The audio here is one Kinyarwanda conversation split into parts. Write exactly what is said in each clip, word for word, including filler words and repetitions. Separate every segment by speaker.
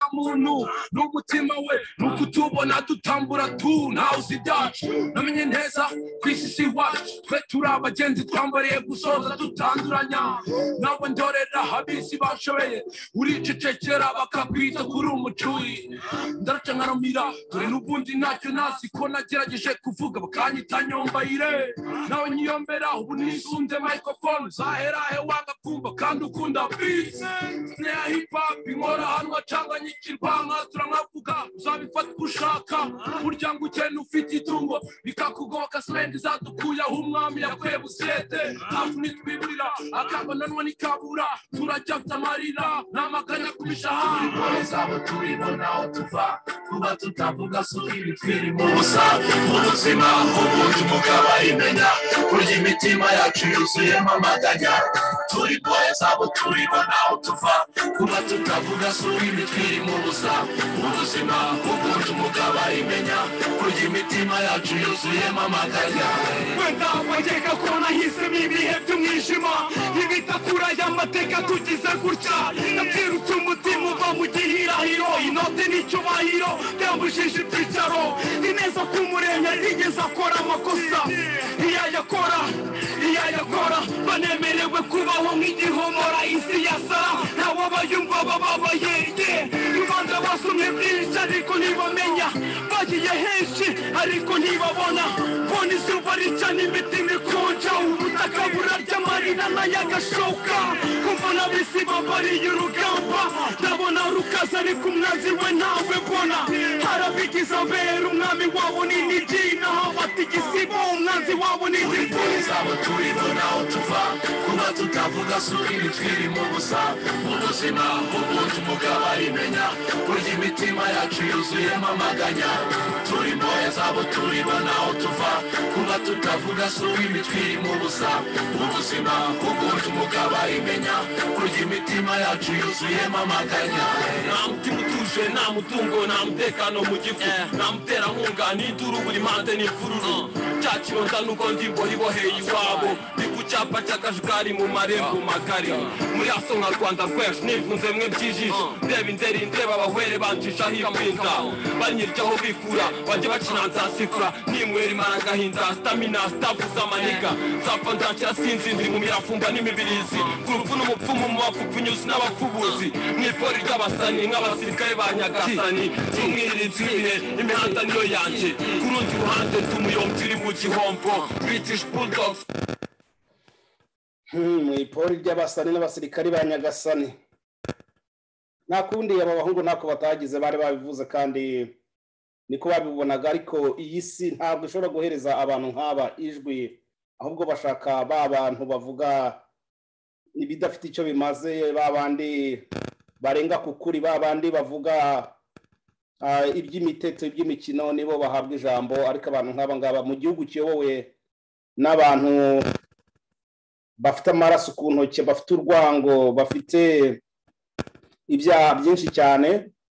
Speaker 1: muntu n'umutima we n'ukutubona dutambura tu ntawe uzibyacu namenye neza kw'isi wacu twe turi abagenzi twambariye gusoza dutanduranya nawe ndorera habisi bashoboye uricecekera bakakwita kuri umucuyi ndaraca nkaramira dore n'ubundi ntacyo nasi ko nagerageje kuvuga bakanyita nyombayire nawe nyiyombera ubu nisunze microphone zahera he wanga kumva kandi ukunda beats snare hip hop inkora hano acanganye ikirwanka turankavuga uzabifata ushaka burya ngo ukene ufite itungo bikakugoka sende zadukuye aho umwami yakwe busete hafu nitwiburira akabonanwa nikabura turajyafite amarira namaganya kubishahara bore zabo turibona aho tuva kuba tutavuga subiri twiri mu busa ubuzima ubundi umugabo ayimenya burya imitima yacu yuzuyemo amaganya turi bore zabo turibona aho tuva kuba tutavuga subiri twiri mu busa ubuzima ubundi umugabo ayimenya burya imitima yacu yuzuyemo amaganya wenda wajyaga ko nahisemo ibihe by'umwijima ibitakura y'amateka tugize gutya nabyirutse umutima uva mu gihirahiro inote n'icyubahiro byambujije ibyicaro ni neza ko umurenge atigeze akora amakosa iyo ayakora iyo ayakora banemerewe kubaho nk'igihomora isi yasara ntawe abayumva bababaye rubanda basomye byinshi ariko ntibamenya bagiye henshi ariko ntibabona bona izuba ricana imitima ikonja ubutaka burarya amarira n'ayagashoka kumbona bisi babariye urugamba ndabona rukaza ariko umwanzi we ntawe mbona harabigize abera umwami wabo ni nigina habata igisibo umwanzi wabo ni nigina zabo turibona aho tuva kuba tutavuga subiri twiri mu busa ubuzima ubundi umugabo ayimenya burya imitima yacu yuzuyemo amaganya turi mbohe zabo turibona aho tuva kuba tutavuga subiri twiri mu busa ubuzima ubundi umugabo ayimenya burya imitima yacu yuzuyemo amaganya nta mutima utuje nta mutungo nta mutekano mu gifu nta muterankunga n'iduru buri mpande n'imfururu cya kironda nuko ndimbohe iboheye iwabo ni ku cyapa cy'akajagari mu marembo magari muri aso nka rwanda rwesh nifunze mwe byijisho ndeba inderi ndeba abahwere bancishaho ibinda banyiryaho bikura bajya bakina nzasifura nimwera imana agahinda stamina stavuza amaniga zapfa nzakira sinzi ndi mu mirafumba n'imibirizi ku rupfu n'umupfumu mu bapfupfunyuzi n'abapfubuzi mw'ipori ry'abasani nk'abasirikare ba nyagasani z'umwirinzi w'ibihe imihanda niyo yanjye ku rundi ruhande tumuyombyi uri mu gihombo British Bulldogs
Speaker 2: mw'ipori ry'abasani n'abasirikare ba nyagasani nta kundi aba bahungu ntako batagize bari babivuze kandi niko babibonaga ariko iyi si ntabwo ishobora guhereza abantu nk'aba ijwi ahubwo bashaka ba bantu bavuga ibidafite icyo bimaze ba bandi barenga ku kuri ba bandi bavuga iby'imiteto iby'imikino nibo bahabwa ijambo ariko abantu nk'aba ngaba mu gihugu kiyobowe n'abantu bafite amaraso ku ntoki bafite urwango bafite ibyaha byinshi cyane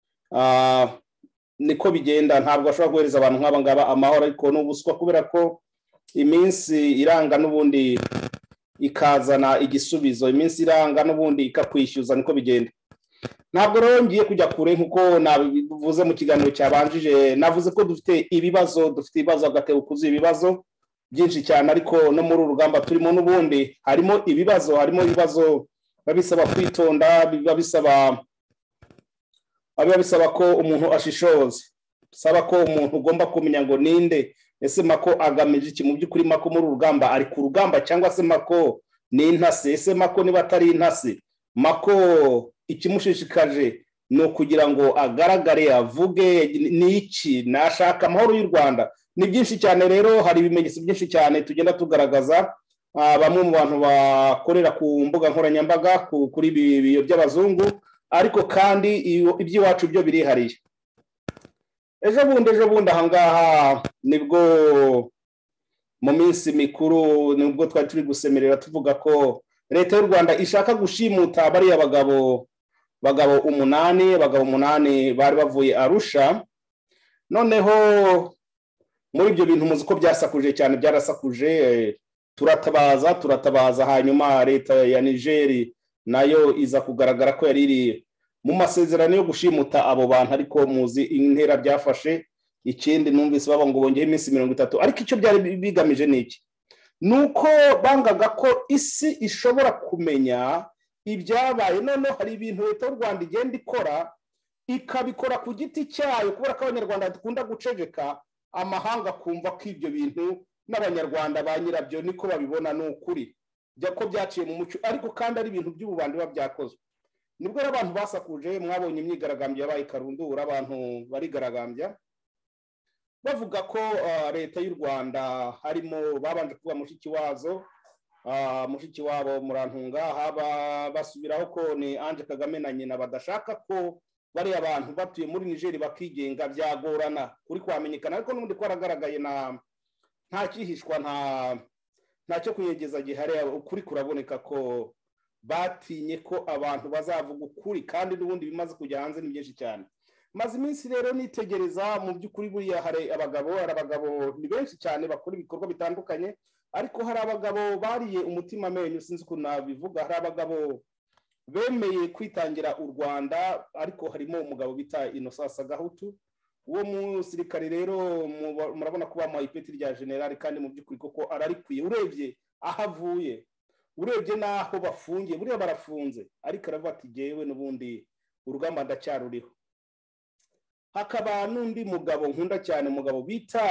Speaker 2: niko bigenda ntabwo bashobora guhereza abantu nk'aba ngaba amahoro ariko n'ubuswa kubera ko iminsi iranga n'ubundi ikazana igisubizo iminsi iranga n'ubundi ikakwishyuza niko bigenda ntabwo rero ngiye kujya kure nkuko nabivuze mu kiganiro cyabanjije navuze ko dufite ibibazo dufite ibibazo agatebo kuzuye ibibazo byinshi cyane ariko no muri urugamba turimo n'ubundi harimo ibibazo harimo ibibazo babisaba kwitonda biba bisaba abiba bisaba ko umuntu ashishoza saba ko umuntu ugomba kumenya ngo ninde ese mako agamije iki mu by'ukuri mako muri urugamba ari ku rugamba cyangwa se mako ni intase ese mako niba atari intase mako ikimushishikaje no kugira ngo agaragare avuge ni iki nashaka amahoro y'u Rwanda ni byinshi cyane rero hari ibimenyetso byinshi cyane tugenda tugaragaza bamwe mu bantu bakorera ku mbuga nkoranyambaga kuri ibi by'abazungu ariko kandi iby'iwacu byo birihariye ejo bundi ejo bundi ahangaha nibwo mu minsi mikuru nibwo twari turi gusemerera tuvuga ko leta y'u Rwanda ishaka gushimuta bariya bagabo bagabo umunani bagabo umunani bari bavuye Arusha noneho muri ibyo bintu muzi ko byasakuje cyane byarasakuje turatabaza turatabaza hanyuma leta ya Niger nayo iza kugaragara ko yari iri mu masezerano yo gushimuta abo bantu ariko muzi intera byafashe ikindi numvise baba ngo bongeye iminsi mirongo itatu ariko icyo byari bigamije niki nuko bangaga ko isi ishobora kumenya ibyabaye none hari ibintu leta y'u Rwanda igenda ikora ikabikora ku giti cyayo kubera ko abanyarwanda dukunda gucegeka amahanga kumva ko ibyo bintu n'abanyarwanda ba nyirabyo niko babibona n'ukuri bya ko byaciye mu muco ariko kandi ari ibintu by'ububandi biba byakozwe nibwo abantu basakuje mwabonye imyigaragambyo yabaye karundura abantu barigaragambya bavuga ko leta y'u Rwanda harimo babanje kuba mushiki wazo mushiki wabo murantunga haba basubiraho ko ni Ange Kagame na nyina badashaka ko bari abantu batuye muri Niger bakigenga byagorana kuri kwamenyekana ariko n'undi ko aragaragaye na nta kihishwa nta ntacyo kuyegeza gihari ukuri kuraboneka ko batinye ko abantu bazavuga ukuri kandi n'ubundi bimaze kujya hanze ni byinshi cyane maze iminsi rero nitegereza mu by'ukuri buriya hari abagabo hari abagabo ni benshi cyane bakora ibikorwa bitandukanye ariko hari abagabo bariye umutima amenyo sinzi ukuntu nabivuga hari abagabo bemeye kwitangira u Rwanda ariko harimo umugabo bita Innocent SAGAHUTU uwo musirikare rero murabona ko bamuhaye ipeti rya general kandi mu by'ukuri koko ararikwiye urebye ahavuye urebye naho bafungiye buriya barafunze ariko aravuga ati jewe n'ubundi urugamba ndacyaruriho hakaba n'undi mugabo nkunda cyane umugabo bita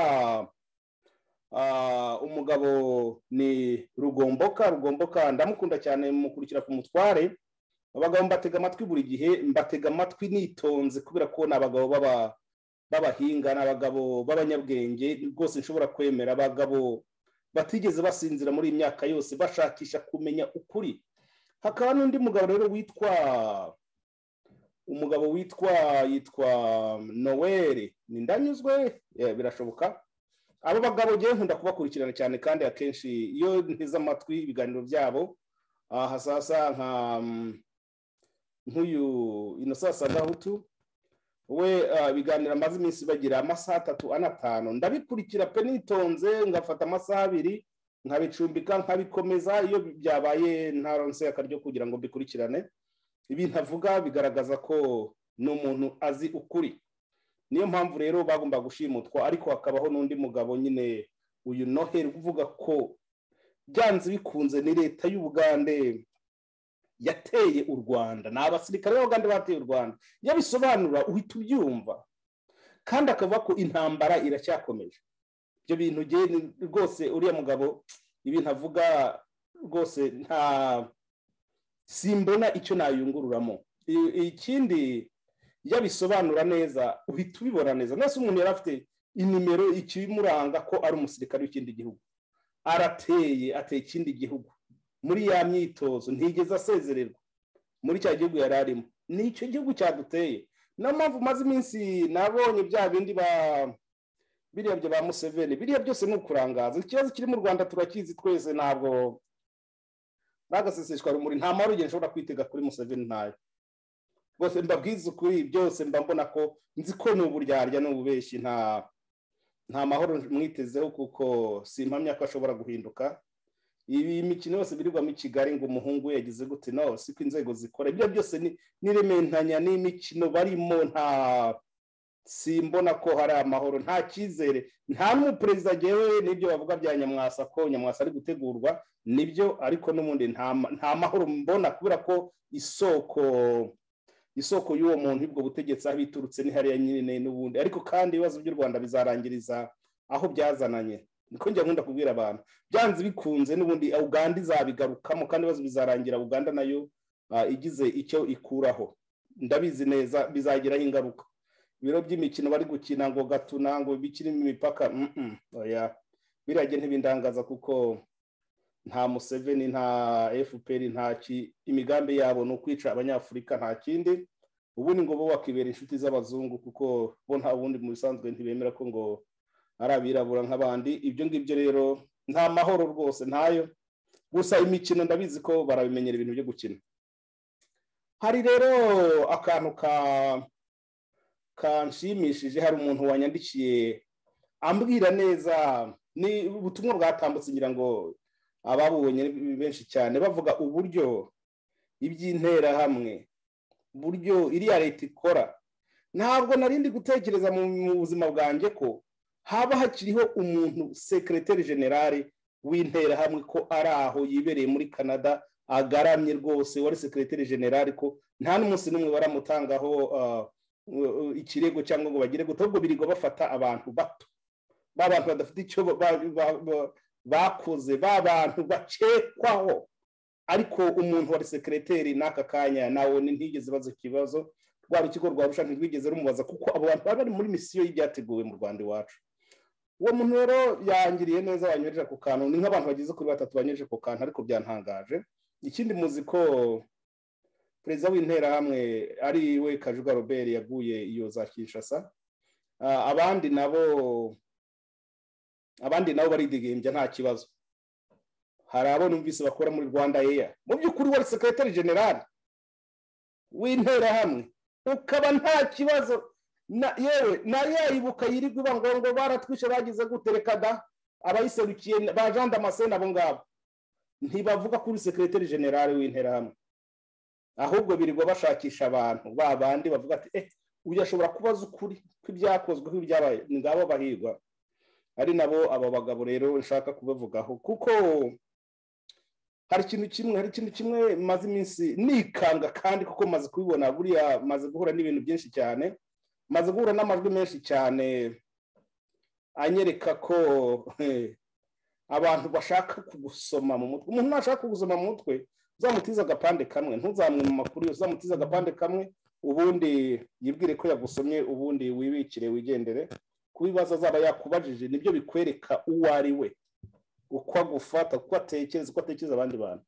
Speaker 2: umugabo ni Rugomboka Rugomboka ndamukunda cyane mukurikira ku mutware abagabo mbatega amatwi buri gihe mbatega amatwi nitonze kubera ko n'abagabo baba babahinga n'abagabo b'abanyabwenge rwose nshobora kwemera abagabo batigeze basinzira muri imyaka yose bashakisha kumenya ukuri hakaba n'undi mugabo rero witwa umugabo witwa yitwa Noheli ni ndanyuzwe birashoboka abo bagabo giye nkunda kubakurikirana cyane kandi akenshi iyo nteze amatwi ibiganiro byabo hasasa nka nk'uyu Innocent SAGAHUTU we biganira amaze iminsi bagira amasaha atatu anatanu ndabikurikira pe nitonze ngafata amasaha abiri nkabicumbika nkabikomeza iyo byabaye ntaronse akaryo kugira ngo bikurikirane ibintu avuga bigaragaza ko n'umuntu azi ukuri niyo mpamvu rero bagomba gushimutwa ariko hakabaho n'undi mugabo nyine uyu Noheli uvuga ko byanze bikunze ni leta y'Ubugande yateye u Rwanda n'abasirikare b'Ubugande bateye u Rwanda yabisobanura uhita ubyumva kandi akavuga ko intambara iracyakomeje ibyo bintu rwose uriya mugabo ibintu avuga rwose nta simbona icyo nayungururamo ikindi yabisobanura neza uhita ubibona neza nase umuntu yari afite inimero ikibimuranga ko ari umusirikare w'ikindi gihugu arateye ateye ikindi gihugu muri ya myitozo ntigeze asezererwa muri cya gihugu yari arimo ni icyo gihugu cyaduteye niyo mpamvu maze iminsi nabonye bya bindi ba biriya byo ba Museveni biriya byose ni ukurangaza ikibazo kiri mu Rwanda turakizi twese ntabwo bagaseseshwa rumuri nta mahoro ugenda ushobora kwitega kuri Museveni ntayo bose mbabwiza ukuri byose mba mbona ko nzi ko ni uburyarya n'ububeshyi nta nta mahoro mwitezeho kuko simpamya ko ashobora guhinduka ibi mikino yose birirwamo i Kigali ngo umuhungu yagize gute no siko inzego zikora ibyo byose ni nirementanya n'imikino barimo nta simbona ko hari amahoro nta cyizere nta n'umuperezida jewe nibyo bavuga bya Nyamwasa ko Nyamwasa ari gutegurwa nibyo ariko n'umundi nta nta mahoro mbona kubera ko isoko isoko y'uwo muntu ibwo butegetsi abiturutse ni hariya nyine n'ubundi ariko kandi ibibazo by'u Rwanda bizarangiriza aho byazananye niko njya nkunda kubwira abantu byanze bikunze n'ubundi Uganda izabigarukamo kandi ibibazo bizarangira Uganda nayo igize icyo ikuraho ndabizi neza bizagiraho ingaruka ibiro by'imikino bari gukina ngo gatuna ngo bikirimo imipaka oya birage ntibindangaza kuko nta Museveni nta F P R nta imigambi yabo no kwica abanyafurika nta kindi ubundi ngo bo bakibera inshuti z'abazungu kuko bo nta bundi mu bisanzwe ntibemera ko ngo ari abirabura nk'abandi ibyo ngibyo rero nta mahoro rwose ntayo gusa imikino ndabizi ko barabimenyera ibintu byo gukina hari rero akantu ka kanshimishije hari umuntu wanyandikiye ambwira neza ni ubutumwa bwatambutse ngira ngo ababonye benshi cyane bavuga uburyo iby'intera hamwe buryo iriya leta ikora ntabwo narindi gutekereza mu buzima bwanjye ko haba hakiriho umuntu secrétaire général w'interahamwe ko ari aho yibereye muri Canada agaramye rwose wari secrétaire général ko nta n'umunsi n'umwe baramutangaho ikirego cyangwa ngo bagire gute ahubwo birigo bafata abantu bato babantu badafite icyo bakoze babantu bacekwaho ariko umuntu wari secrétaire n'aka kanya nawe ntigeze bazo kibazo rwa rukigo rwa Arusha ntirwigeze rumubaza kuko abo bantu bari muri mission y'ibyateguwe mu Rwanda iwacu. Uwo muntu rero yangiriye neza wanyereje ku kantu ni nk'abantu bagize kuri batatu banyereje ku kantu ariko byantangaje. Ikindi muzi ko perezida w'interahamwe ari we Kajuga Robert yaguye iyo za Kinshasa, abandi nabo abandi nabo baridigembya nta kibazo. Hari abo numvise bakora muri Rwanda Air mu by'ukuri wari secrétaire général w'interahamwe ukaba nta kibazo na yewe na yayibuka yirigwa ngo ngo baratwishe bagize gutereka da abayiserukiye ba Jean Damascene abo ngabo ntibavuga kuri secrétaire général w'interahamwe, ahubwo birirwa bashakisha abantu babandi bavuga ati eh uyu ashobora kubaza ukuri kw'ibyakozwe kw'ibyabaye ngabo bahigwa ari nabo abo bagabo rero nshaka kubavugaho kuko hari ikintu kimwe hari ikintu kimwe maze iminsi nikanga kandi kuko maze kubibona buriya maze guhura n'ibintu byinshi cyane maze guhura n'amajwi menshi cyane anyereka ko abantu bashaka kugusoma mu mutwe. Umuntu nashaka kugusoma mu mutwe uzamutiza agapande kamwe ntuzamwe mu makuru yose uzamutiza agapande kamwe ubundi yibwire ko yagusomye ubundi wibikire wigendere kubibaza zaba yakubajije nibyo bikwereka uwo ari we uko agufata uko atekereza uko atekereza abandi bantu.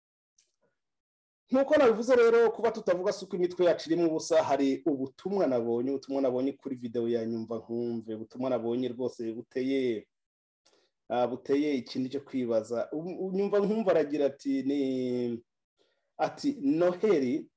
Speaker 2: Nkuko nabivuze rero kuba tutavuga suko imitwe yacu irimo ubusa hari ubutumwa nabonye ubutumwa nabonye kuri video ya nyumva nkumve ubutumwa nabonye rwose buteye buteye ikindi cyo kwibaza. Nyumva nkumva aragira ati ni ati Noheli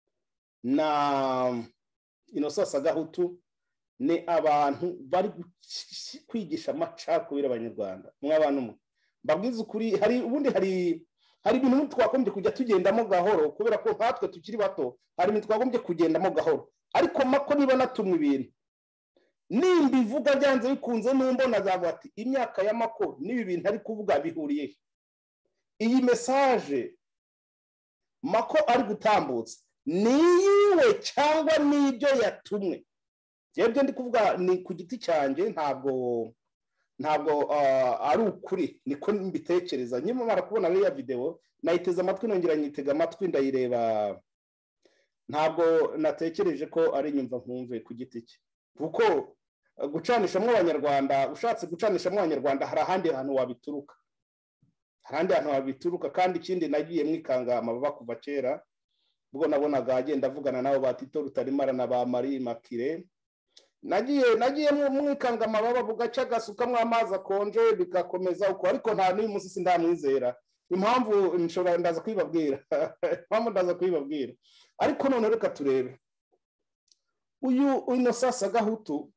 Speaker 2: na Innocent Sagahutu ni abantu bari kwigisha amacakubiri abanyarwanda mw'abantu mwe mbabwiza ukuri. Hari ubundi hari hari ibintu twakombye kujya tugendamo gahoro kubera ko nkatwe tukiri bato hari ibintu twakombye kugendamo gahoro ariko mako niba natumwe ibintu nimba ivuga byanze bikunze numbona zavuga ati imyaka ya mako nibi bintu ari kuvuga bihuriye iyi message mako ari gutambutsa niyiwe cyangwa nibyo yatumwe. Yebye ndi kuvuga ni ku giti cyanjye ntabwo ntabwo ari ukuri niko mbitekereza. Nyuma mara kubona ya video nayiteze amatwi nongera nyitega amatwi ndayireba ntabwo natekereje ko ari nyumva nkumve ku giti cye kuko gucanisha mu Abanyarwanda ushatse gucanisha mu Abanyarwanda hari ahandi hantu wabituruka harandi hantu wabituruka kandi ikindi nagiye mwikanga amababa kuva kera ubwo nabonaga agenda avugana nabo ba Tito Rutarimara na ba Marie Makire nagiye nagiye mwikanga amababa bugaca gasukamwe amazi akonje bikakomeza uko ariko nta n'uyu munsi sindamwizera impamvu nshobora ndaza kwibabwira impamvu ndaza kwibabwira ariko none reka turebe uyu Innocent Sagahutu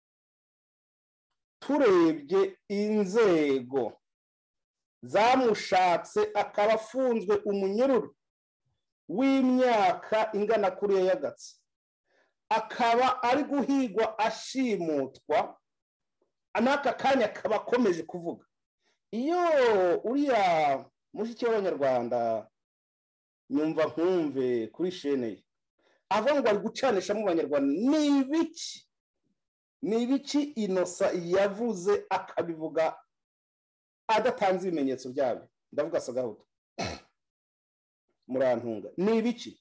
Speaker 2: turebye inzego zamushatse akaba afunzwe umunyururu w'imyaka ingana kuri yagatse akaba ari guhigwa ashimutwa anaka kanya akaba akomeje kuvuga. Iyo uriya mushiki w'Abanyarwanda nyumva nkumve kuri shene ye avuga ngo ari gucanisha mu Banyarwanda ni ibiki ni ibiki Innocent yavuze akabivuga adatanze ibimenyetso byabo. Ndavuga Sagahutu murantunga ni ibiki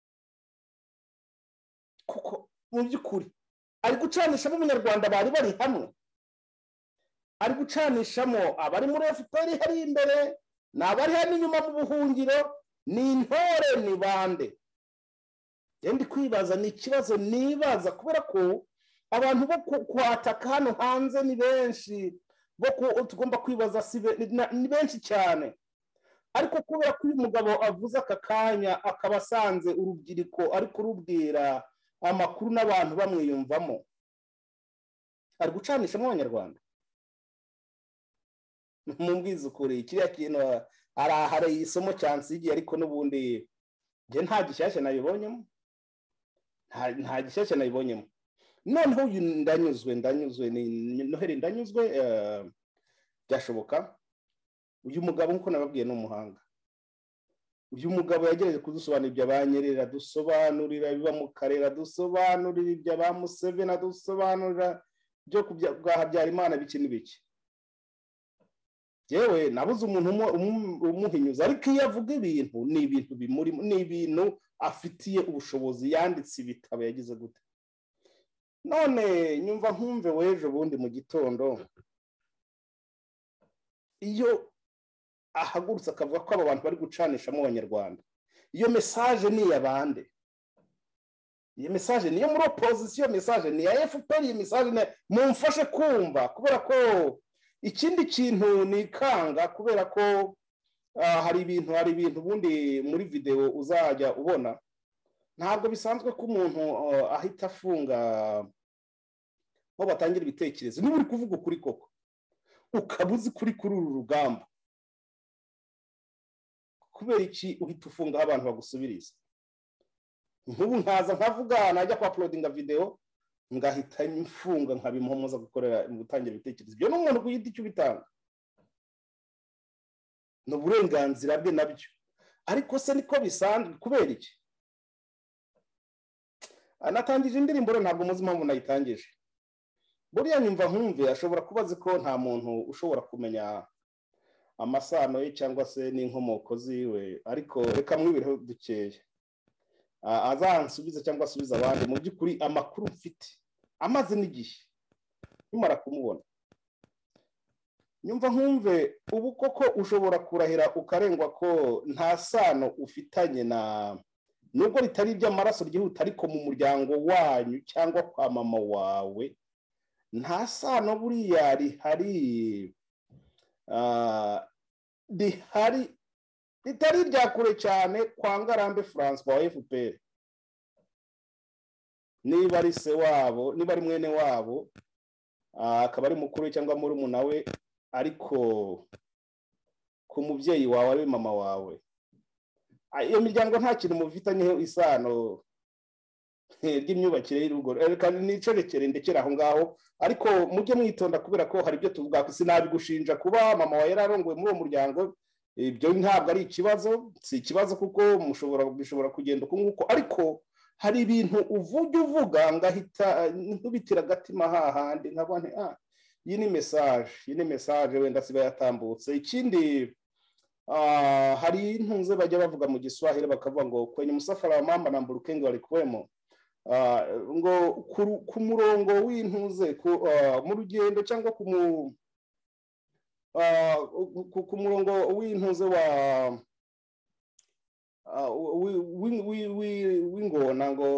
Speaker 2: kuko mu by'ukuri ari gucanisha mu Banyarwanda bari bari hamwe ari gucanishamo abari muri F P R hari imbere n'abari hano inyuma mu buhungiro ni intore ni bande. Ndi kwibaza ni ikibazo nibaza kubera ko abantu bo kwataka hano hanze ni benshi bo tugomba kwibaza sibe ni benshi cyane ariko kubera ko uyu mugabo avuze aka kanya akabasanze urubyiruko ari kurubwira amakuru n'abantu bamwiyumvamo ari gucanisha mu Banyarwanda. Mumbwiza ukuri kiriya kintu ari ahari isomo cyansigiye ariko n'ubundi nge nta gishyashya nabibonyemo nta gishyashya nayibonyemo. Noneho uyu ndanyuzwe ndanyuzwe ni Noheli ndanyuzwe byashoboka. Uyu mugabo nkuko nababwiye n'umuhanga. Uyu mugabo yagerageje kudusobanurira ibya banyerera, dusobanurira biba mu karera, dusobanurira ibya ba Museveni, dusobanurira byo kubwa Habyarimana biki n'ibiki. Yewe nabuze umuntu umuhinyuza, ariko iyo avuga ibintu ni ibintu bimuri, ni ibintu afitiye ubushobozi, yanditse ibitabo yagize gute. None nyumva nkumve wejo bundi mu gitondo iyo ahagurutse akavuga ko aba bantu bari gucanisha mu Banyarwanda, iyo message ni yabande? Iyo message ni yo muri opposition, message ni ya F P R, iyo message mumfashe kumva, kubera ko ikindi kintu ni kanga, kubera ko hari ibintu hari ibintu bundi muri video uzajya ubona, ntabwo bisanzwe ko umuntu ahita afunga ngo batangira ibitekerezo. Niba uri kuvuga ukuri koko ukabuzi kuri kuri uru rugamba, kubera iki uhita ufunga abantu bagusubiriza? Nkubu nkaza nkavuga najya kwa uploadinga video ngahita imfunga nkabimpomoza gukorera mu gutangira ibitekerezo. Byo n'umuntu kuyita icyo bitanga no burenganzira bwe nabyo, ariko se niko bisanzwe kubera iki? Anatangije indirimbo rero ntabwo muzi impamvu nayitangije. Buriya nyumva nkumve ashobora kubaza ko nta muntu ushobora kumenya amasano ye cyangwa se n'inkomoko ziwe, ariko reka mwibireho dukeye azansubiza cyangwa asubiza abandi. Mu by'ukuri amakuru mfite amaze n'igihe nimara kumubona, nyumva nkumve ubu koko ushobora kurahira ukarengwa ko nta sano ufitanye na, nubwo ritari iby'amaraso ryihuta, ariko mu muryango wanyu cyangwa kwa mama wawe nta sano buriya rihari, rihari ritari rya kure cyane kwa Ngarambe François wa F P R. Niba ari se wabo, niba ari mwene wabo, akaba ari mukuru cyangwa muri muna we, ariko ku mubyeyi wawe ari mama wawe, iyo miryango nta kintu muvitanyeho isano ry'imyubakire y'urugo. Reka nicerekere ndekera aho ngaho, ariko mujye mwitonda kubera ko hari ibyo tuvuga ko sinabigushinja kuba mama wawe yararongoye muri uwo muryango. Ibyo ntabwo ari ikibazo, si ikibazo kuko mushobora bishobora kugenda uko nguko, ariko hari ibintu uvuga uvuga ngahita nkubitira agatima hahandi nkabone ah iyi ni message, iyi ni message wenda siba yatambutse. Ikindi ah hari intunze bajya bavuga mu Giswahili bakavuga ngo kwenye musafara wa mama na mbulukenge walikuwemo, ngo ku murongo w'intuze mu rugendo cyangwa ku ku murongo w'intuze wa w'ingona ngo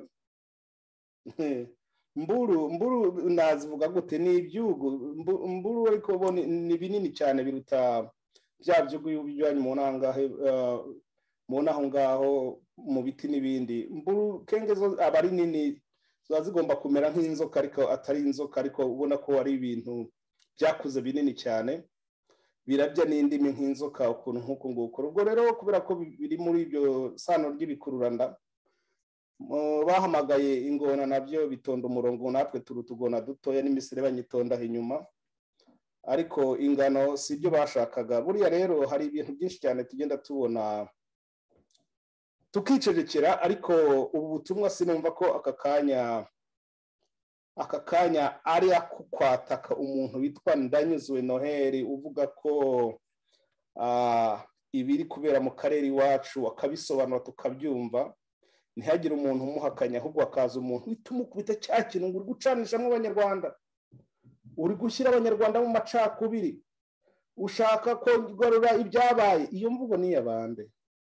Speaker 2: mburu mburu nazivuga gute, ni ibyugu mburu, ariko bo ni binini cyane biruta bya byugu bijyanye mu nangahe mu naho ngaho mu biti n'ibindi. Mburu kenge zo abari nini zazigomba kumera nk'inzoka, ariko atari inzoka, ariko ubona ko ari ibintu byakuze binini cyane, birabya n'indimi nk'inzoka ukuntu nk'uko nguko. Ubwo rero kubera ko biri muri ibyo sano ry'ibikururanda, bahamagaye ingona nabyo bitonda umurongo, natwe turutugona dutoya n'imisire banyitonda inyuma, ariko ingano si byo bashakaga. Buriya rero hari ibintu byinshi cyane tugenda tubona tukicecekera, ariko ubu butumwa sinumva ko aka kanya aka kanya ari akukwataka umuntu witwa Ndanyuzwe Noheli uvuga ko ibiri kubera mu karere iwacu akabisobanura tukabyumva, ntihagire umuntu umuhakanya, ahubwo akaza umuntu witumukubita cya kintu ngo uri gucanisha mu Banyarwanda, uri gushyira Abanyarwanda mu macakubiri, ushaka ko garura ibyabaye. Iyo mvugo ni yabande?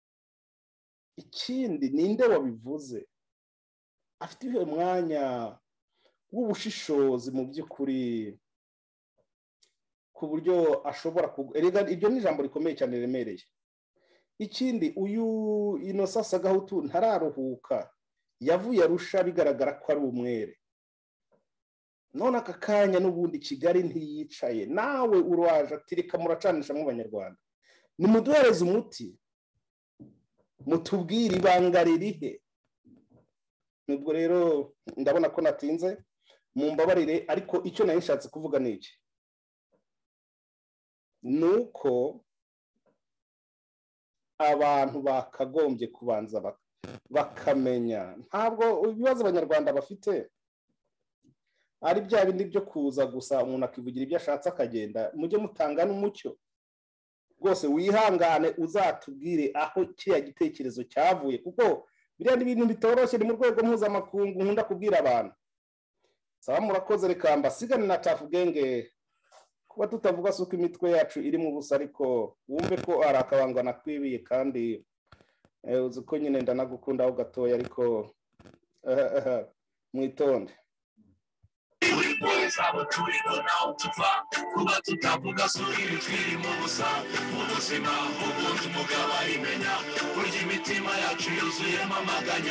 Speaker 2: Ikindi ninde wabivuze? Afite iyo mwanya w'ubushishozi mu by'ukuri ku buryo ashobora erega ibyo ni ijambo rikomeye cyane riremereye. Ikindi uyu Innocent Sagahutu ntararuhuka, yavuye Arusha bigaragara ko ari umwere, none aka kanya n'ubundi Kigali ntiyicaye, nawe uraje ati reka muracanisha mu Banyarwanda, nimuduhereze umuti, mutubwire ibanga ririhe, nubwo rero ndabona ko natinze mu mbabarire ariko icyo nari nshatse kuvuga ni iki nuko abantu bakagombye kubanza bakamenya ntabwo ibibazo abanyarwanda bafite ari bya bindi byo kuza gusa umuntu akivugira ibyo ashatse akagenda mujye mutanga n'umucyo rwose wihangane uzatubwire aho kiriya gitekerezo cyavuye kuko biriya ni ibintu bitoroshye ni mu rwego mpuzamakungu nkunda kubwira abantu saba murakoze reka mbasigane na Tafu Genge kuba tutavuga suko imitwe yacu iri mu busa ariko wumve ko ari akabangwa nakwibiye kandi uzi ko nyine ndanagukunda aho gatoya ariko mwitonde
Speaker 1: abo turiho naho tuva kuba tutavuga suri twiri mu busa mu buzima ubundi umugabo arimenya burya imitima yacu yuzuyemo amaganya